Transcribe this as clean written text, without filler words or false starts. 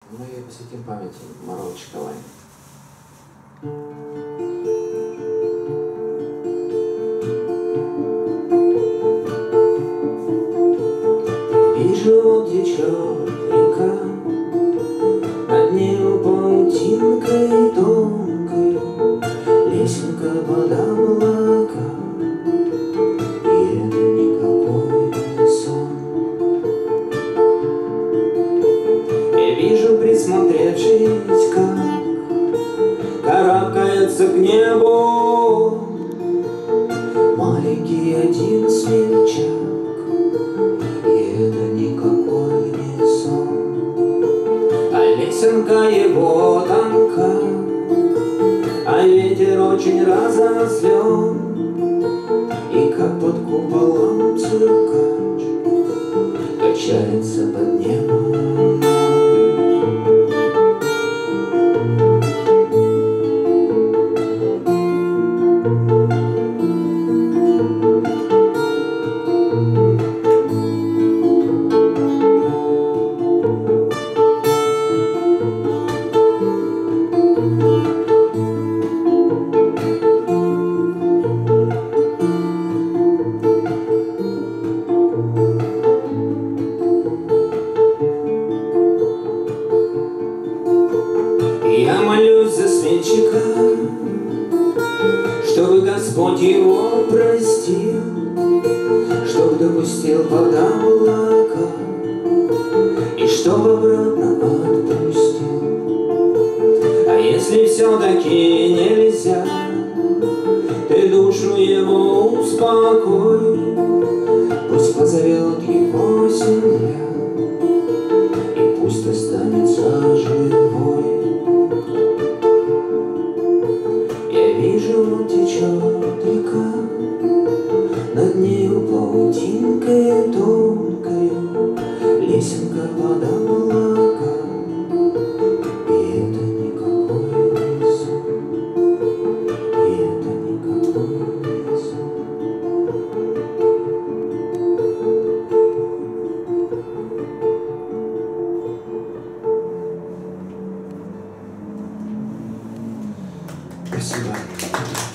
Мы посвятим памяти Моро Чкалай. Вижу, вот течет река, над нею паутинкой тонкой лесенка под облака, и это никакой не сон. Я вижу, присмотревшись, как карабкается к небу маленький один смельчак. Это никакой не сон, а лесенка его тонка, а ветер очень разозлен, и как под куполом циркач качается под небом. Я молюсь за сменщика, чтобы Господь его простил, чтоб допустил под облака и чтоб обратно отпустил. А если все-таки нельзя, ты душу его успокой, пусть позовет его земля, и пусть останется живой. Вижу, течет река, над нею паутинкой тонкою лесенка под облака, и это никакой не сон, и это никакой не сон. Спасибо.